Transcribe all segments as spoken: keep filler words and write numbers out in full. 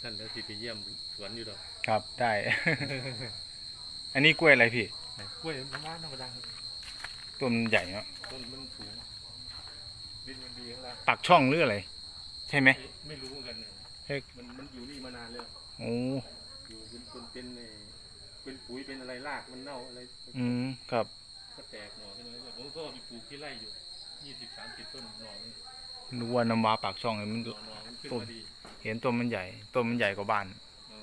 นั่นแล้วที่ไปเยี่ยมสวนอยู่ดอกครับได้ อันนี้กล้วยอะไรพี่กล้วยน้ำว้าธรรมดาต้นใหญ่เนาะต้นมันสูงดินมันดีข้างล่างปักช่องหรืออะไรใช่ไหมไม่รู้เหมือนกันมันมันอยู่นี่มานานแล้วโอ้อยู่เป็นเป็นเป็นเป็นปุ๋ยเป็นอะไรรากมันเน่าอะไรอืมครับก็แตกหน่อขึ้นมาผมก็ไปปลูกที่ไร่อยู่ยี่สิบสามสิบต้นหน่อรู้ว่าน้ำว้าปากช่องมันต้นเห็นต้นมันใหญ่ต้นมันใหญ่กว่าบ้าน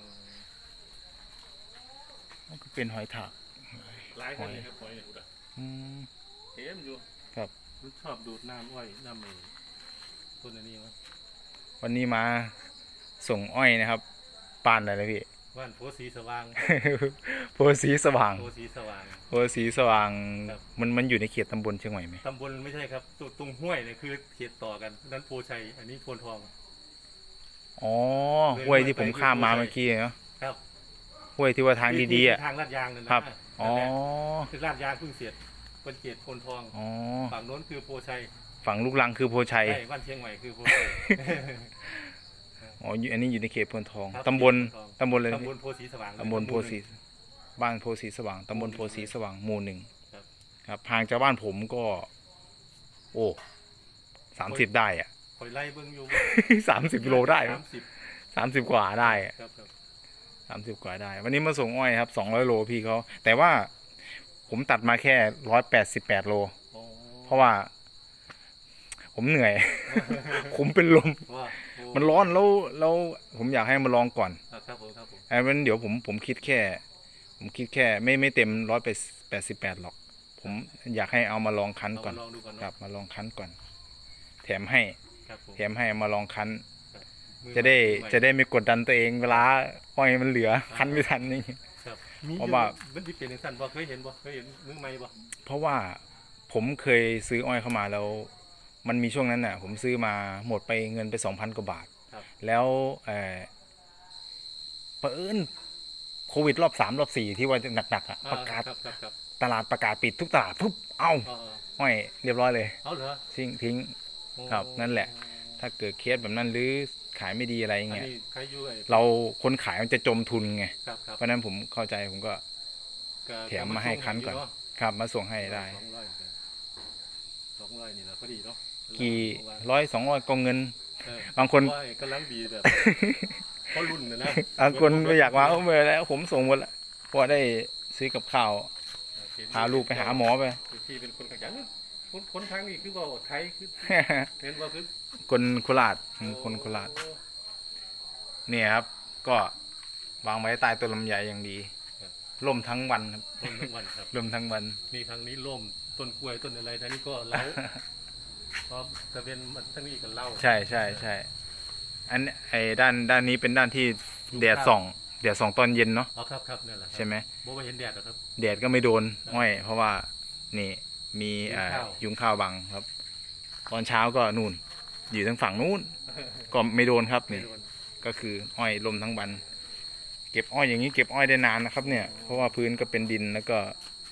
ก็เป็นหอยถากหลายคนเลยครับหอยเนี่ยคุณอ่ะเห็นอยู่ครับมันชอบดูดน้ำอ้อยน้ำเมย์ต้นนี้มั้งวันนี้มาส่งอ้อยนะครับป่านอะไรพี่บ้านโพสีสว่างโพสีสว่างโพสีสว่างโพสีสว่างมันมันอยู่ในเขตตำบลเชียงใหม่ไหมตำบลไม่ใช่ครับตรงห้วยเนี่ยคือเขตต่อกันนั้นโพชัยอันนี้โพนทองอ๋อห้วยที่ผมข้ามมาเมื่อกี้เนาะครับห้วยที่ว่าทางดีๆอ่ะทางลาดยางนั่นนะครับอ๋อคือลาดยางเพิ่งเสร็จเป็นเขตโพนทองฝั่งโน้นคือโพชัยฝั่งลูกลังคือโพชัยใช่บ้านเชียงใหม่คือโพชัยอ๋ออันนี้อยู่ในเขตโพนทองตำบลตำบลเลยตำบลโพสีสว่างตำบลโพสีบ้านโพสีสว่างตำบลโพสีสว่างหมู่หนึ่งครับห่างจากบ้านผมก็โอ้สามสิบได้อ่ะคอยไล่เบิ้งอยู่สามสิบกิโลได้สามสิบกว่าได้สามสิบกว่าได้วันนี้มาส่งอ้อยครับสองร้อยโลพี่เขาแต่ว่าผมตัดมาแค่ร้อยแปดสิบแปดโลเพราะว่าผมเหนื่อยผมเป็นลมมันร้อนแล้วแล้วผมอยากให้มาลองก่อนครับผมครับผมไอ้มันเดี๋ยวผมผมคิดแค่ผมคิดแค่ไม่ไม่เต็มร้อยแปดสิบแปดหรอกผมอยากให้เอามาลองคั้นก่อนครับมาลองคั้นก่อนแถมให้แถมให้มาลองคั้นจะได้จะได้ไม่กดดันตัวเองเวลาอ้อยมันเหลือคั้นไม่ทันนี่เพราะว่ามันที่เป็นสั้นบ่เคยเห็นบ่เคยเห็นมือใหม่บ่เพราะว่าผมเคยซื้ออ้อยเข้ามาแล้วมันมีช่วงนั้นน่ะผมซื้อมาหมดไปเงินไปสองพันกว่าบาทแล้วเออเผอิญโควิดรอบสามรอบสี่ที่ว่าหนักๆอ่ะประกาศตลาดประกาศปิดทุกตลาดปุ๊บเอ้าอ้อยเรียบร้อยเลยเอาเหรอทิ้งทิ้งครับนั่นแหละถ้าเกิดเคสแบบนั้นหรือขายไม่ดีอะไรเงี้ยเราคนขายมันจะจมทุนไงเพราะนั้นผมเข้าใจผมก็แถมมาให้คั้นก่อนครับมาส่งให้ได้สองร้อยนี่แหละพอดีเนาะกี่ร้อยสองร้อยกองเงินบางคนกำลังดีแบบเขารุ่นนะนะบางคนไม่อยากมาเอาไปแล้วผมส่งหมดละพอได้ซื้อกับข้าวพาลูกไปหาหมอไปที่เป็นคนขยันคนคนทางนี้คือว่าไทยคือเห็นว่าคือคนโคราชคนโคราชเนี่ยครับก็วางไว้ใต้ต้นลำไยอย่างดีร่มทั้งวันครับร่มทั้งวันครับร่มทั้งวันนี่ทางนี้ร่มต้นกล้วยต้นอะไรทางนี้ก็เล้าเพราะจะเป็นทางนี้กันเล่าใช่ใช่ใช่อันไอ้ด้านด้านนี้เป็นด้านที่แดดส่องแดดส่องตอนเย็นเนาะอ๋อครับครับนั่นแหละใช่ไหมโบไม่เห็นแดดหรอครับแดดก็ไม่โดนห้อยเพราะว่านี่มีอ่ายุงข้าวบังครับตอนเช้าก็นู่นอยู่ทางฝั่งนู้นก็ไม่โดนครับนี่ก็คืออ้อยลมทั้งวันเก็บอ้อยอย่างนี้เก็บอ้อยได้นานนะครับเนี่ยเพราะว่าพื้นก็เป็นดินแล้วก็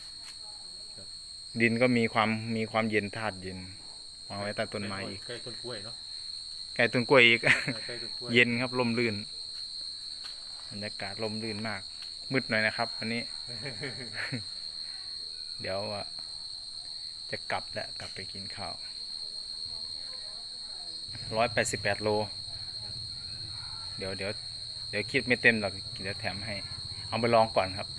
ดินก็มีความมีความเย็นธาตุเย็นวางไว้ใต้ต้นไม้อีกใกล้ต้นกล้วยเนาะใกล้ต้นกล้วยอีกเย็นครับลมลื่นบรรยากาศลมลื่นมากมืดหน่อยนะครับวันนี้ เดี๋ยวจะกลับแล้วกลับไปกินข้าวร้อยแปดสิบแปดโลเดี๋ยวเดี๋ยวเดี๋ยวคิดไม่เต็มหรอกเดี๋ยวแถมให้เอาไปลองก่อนครับ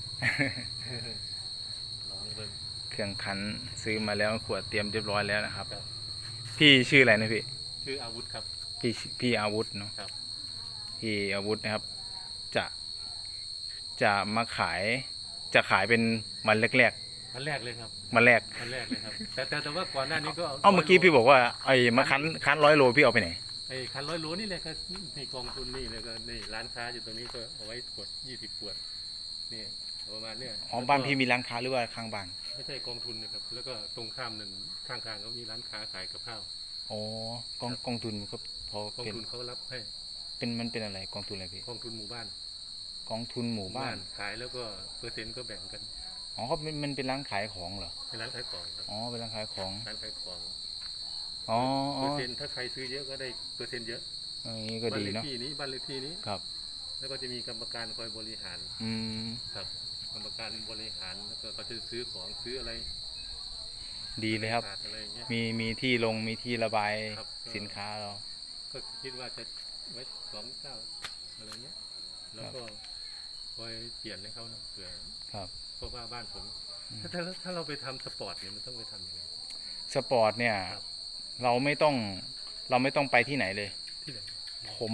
เครื่องคั้นซื้อมาแล้วขวดเตรียมเรียบร้อยแล้วนะครับพี่ชื่ออะไรนะพี่ชื่ออาวุธครับพี่พี่อาวุธเนาะพี่อาวุธนะครับจะจะมาขายจะขายเป็นมันแรกๆมันแรกเลยครับมันแรกมันแรกเลยครับแต่แต่แต่ว่าก่อนหน้านี้ก็เอ้าเมื่อกี้พี่บอกว่าไอ้มาคั้นคั้นร้อยโลพี่เอาไปไหนไอ้คันร้อยโลนี่เลยก็นี่กองทุนนี่เลยก็นี่ร้านค้าอยู่ตรงนี้ก็เอาไว้ขวดยี่สิบขวดนี่ประมาณเนี้ยอ๋อบ้านพี่มีร้านค้าหรือว่าข้างบ้านไม่ใช่กองทุนนะครับแล้วก็ตรงข้ามหนึ่งข้างๆเขามีร้านค้าขายกับข้าวอ๋อกองกองทุนก็พอกองทุนเขารับให้เป็นมันเป็นอะไรกองทุนอะไรพี่กองทุนหมู่บ้านกองทุนหมู่บ้านขายแล้วก็เปอร์เซ็นต์ก็แบ่งกันอ๋อเขาเป็นมันเป็นร้านขายของเหรอเป็นร้านขายของอ๋อเป็นร้านขายของร้านขายของอ๋อเปอร์เซ็นต์ถ้าใครซื้อเยอะก็ได้เปอร์เซ็นต์เยอะอย่างนี้ก็บ้านดีเลขเนาะที่นี้บ้านเลขที่นี้ครับแล้วก็จะมีกรรมการคอยบริหารอืมครับกรรมการบริหารแล้วก็เขาจะซื้อของซื้ออะไรดีเลยครับขาดอะไรเงี้ยมีมีที่ลงมีที่ระบายครับสินค้าเราก็คิดว่าจะไว้สองเจ้าอะไรเงี้ยแล้วก็คอยเปลี่ยนให้เขานะเผื่อครับเพราะว่าบ้านผมอืมถ้าถ้าถ้าเราไปทำสปอร์ตเนี่ยมันต้องไปทำยังไงสปอร์ตเนี่ยครับเราไม่ต้องเราไม่ต้องไปที่ไหนเลยที่ไหนผม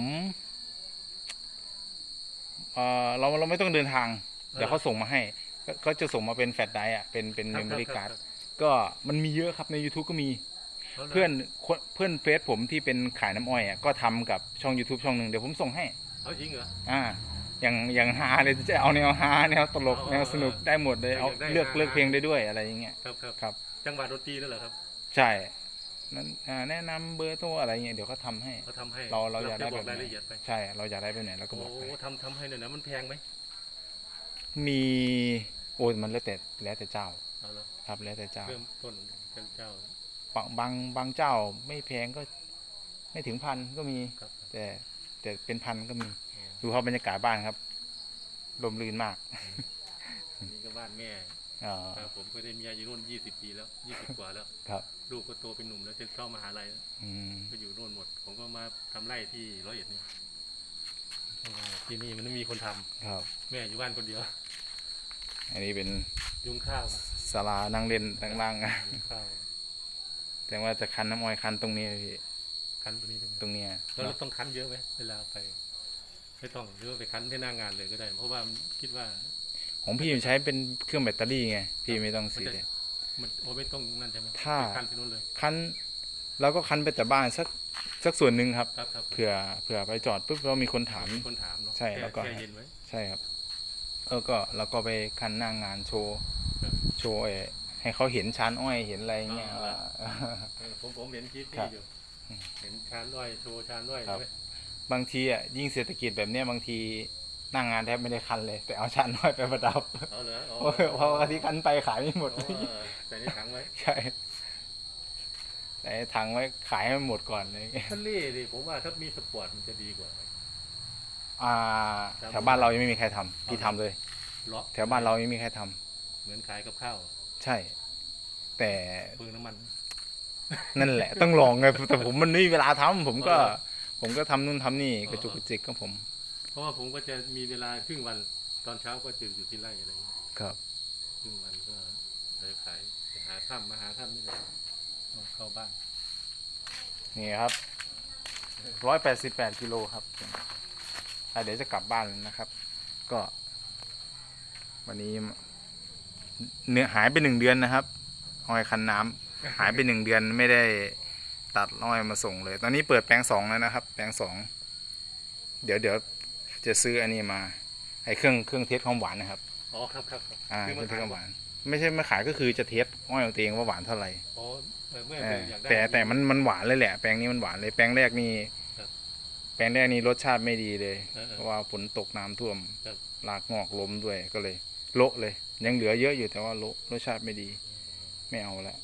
เอ่อเราเราไม่ต้องเดินทาง เดี๋ยวเขาส่งมาให้ก็ก็จะส่งมาเป็นแฟลชไดรฟ์อ่ะเป็นเป็นคเมรับมโมรี่ครับการ์ดครับก็มันมีเยอะครับใน YouTube ก็มีาละเพื่อนคนเพื่อนเฟซผมที่เป็นขายน้ำอ้อยอ่ะก็ทำกับช่อง YouTube ช่องหนึ่งเดี๋ยวผมส่งให้เอาจริงเหรออ่า อย่างอย่างฮาเลยจะเอาแนวฮาแนวตลกอ๋อแนวสนุกได้หมดเลยเอาอยากได้เลือกฮาเลือกเพลงได้ด้วยอะไรอย่างเงี้ยครับครับครับจังหวะดนตรีนั่นเหรอครับใช่นั้นอ่าแนะนำเบอร์โทรอะไรเงี้ยเดี๋ยวเขาทำให้เขาทำให้เราเราอยากได้แค่บแบอกบไหนรายละเอียดไปใช่เราอยากได้แบบไหนเราก็โอ้บอกไปทำทำให้หน่อยนะมันแพงไหมมีโอ้ยมันแล้วแต่แล้วแต่เจ้าเอาละครับแล้วแต่เจ้าเริ่มต้นเป็นเจ้าบางบางบางเจ้าไม่แพงก็ไม่ถึงพันก็มีครับแต่แต่เป็นพันก็มีครับดูเขาบรรยากาศบ้านครับลมรื่นมากอันนี้ก็บ้านแม่อ่าครับผมก็ได้เมียอยู่นู่นยี่สิบปีแล้วยี่สิบกว่าแล้วครับลูกก็โตเป็นหนุ่มแล้วจะเข้ามหาลัยแล้วอืมก็อยู่นู่นหมด ผมก็มาทำไร่ที่ร้อยเอ็ดนี่เพราะว่าที่นี่มันไม่มีคนทำครับแม่อยู่บ้านคนเดียวอันนี้เป็นยุงข้าวศาลานั่งเล่นต่างล่างๆยุงข้าวแต่ว่าจะคันน้ำอ้อยคันตรงนี้พี่คั้นตัวนี้ใช่ไหมตรงเนี้ยแล้วเราต้องคั้นเยอะไหมเวลาไป ไม่ต้องหรือว่าไปคั้นที่หน้างานเลยก็ได้ เพราะว่าคิดว่าของพี่ใช้เป็นเครื่องแบตเตอรี่ไงพี่ไม่ต้องมันสีจะเลยมันโอ้ไม่ต้องนั่นใช่ไหมถ้าไปคั้นที่นู่นเลยคันเราก็คันไปแต่บ้านสักสักส่วนหนึ่งครับครับครับเผื่อเผื่อไปจอดปุ๊บเรามีคนถามมีคนถามเนาะใช่ค่แล้วก็ค่เย็นไว้ใช่ครับเออก็เราก็ไปคันหน้างานโชว์ครับโชว์ไอ้ให้เขาเห็นชั้นอ้อยเห็นอะไรเงี้ยอ่าว่าเออผมผมเห็นคลิปครันี่บอยู่ เห็นชานอ้อยโชว์ชานอ้อยครับใช่ไหมบางทีอ่ะยิ่งเศรษฐกิจแบบเนี้ยบางทีหน้างงานแทบไม่ได้คันเลย แต่เอาชั้นอ้อยไปประดับเอาเหรออ๋อเพราะว่าที่คันไปขายไม่หมดอ๋อเออใส่ในถังไว้ใช่แต่ถังไว้ขายให้มันหมดก่อนเลยถ้าเล่ดิผมว่าถ้ามีสปอร์ตมันจะดีกว่าอ่าแถวบ้านเรายังไม่มีใครทำพี่ทำเลยเลาะแถวบ้านเรายังไม่มีใครทำเหมือนขายกับข้าวใช่ แต่เปลืองน้ำมันนั่นแหละ ต้องลองไงแต่ผมมันไม่มีเวลาทำผมก็อ๋อผมก็ทำนู่นทำนี่อ๋อกระจุกกระจิกก็ผมเพราะว่าผมก็จะมีเวลาครึ่งวันตอนเช้าก็จะอยู่ที่ไร่อะไรอย่างเงี้ยครับครึ่งวันก็ไปขายไปหาค่ำมาหาค่ำนี่แหละก็เข้าบ้านนี่ครับร้อยแปดสิบแปดกิโลครับอ่ะเดี๋ยวจะกลับบ้านแล้วนะครับ ก็ วันนี้เนื้อหายไปหนึ่งเดือนนะครับอ้อยคันน้ำหายไปหนึ่งเดือนไม่ได้ตัดอ้อยมาส่งเลย ตอนนี้เปิดแปลงสองแล้วนะครับ แปลงสองเดี๋ยวเดี๋ยวจะซื้ออันนี้มาไอ้เครื่องเครื่องเทสความหวานนะครับอ๋อครับครับครับอ่าคืเครื่องเทสขความหวาน ไม่ใช่มาขายก็คือจะเทสอ้อยของตัวเองว่าหวานเท่าไหร่อ๋อเออเมื่อเอออยากได้แต่แต่มันมันหวานเลยแหละแปลงนี้มันหวานเลยแปลงแรกนี่ครับแปลงแรกนี่รสชาติไม่ดีเลยเออเออเพราะว่าฝนตกน้ำท่วมครับรากงอกล้มด้วยก็เลย โละเลย ยังเหลือเยอะอยู่แต่ว่าโละรสชาติไม่ดี ไม่เอาละ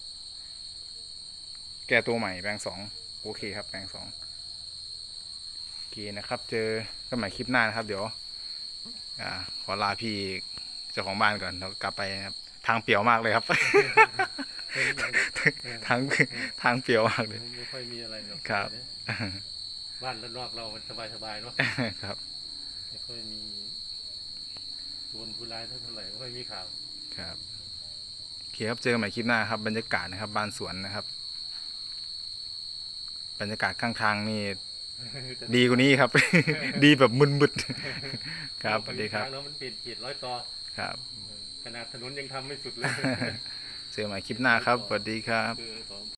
แก้ตัวใหม่แปลงสองโอเคครับแปลงสองโอเคนะครับ เจอกันใหม่คลิปหน้านะครับ เดี๋ยว อ่า ขอลาพี่เจ้าของบ้านก่อนแล้วกลับไปนะครับ ทางเปี่ยวมากเลยครับเอออย่างทางทางเปี่ยวมากเลยไม่ค่อยมีอะไรหรอกครับบ้านด้านนอกเรามันสบายๆเนาะครับไม่ค่อยมีโจรผู้ร้ายเท่าไหร่ไม่ค่อยมีข่าวครับโอเคครับเจอกันใหม่คลิปหน้าครับบรรยากาศนะครับบ้านสวนนะครับ บรรยากาศข้างทางนี่ดีกว่านี้ครับ ดีแบบมึนๆครับสวัสดีครับแล้วมันเป็นขีดร้อยต่อครับขนาดถนนยังทำไม่สุดเลยเจอกันใหม่คลิปหน้าครับสวัสดีครับคือของ